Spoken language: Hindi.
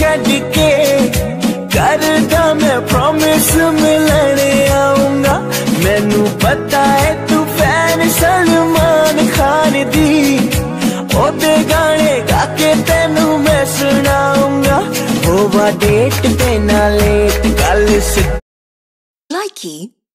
छड़ के करदा मैं प्रॉमिस मिलने आऊंगा। मैनू पता है तू फैन सलमान खान दी, ओदे गाने गा के तेनू मैं सुनाऊंगा। होवा डेट पे ना लेट गल Likey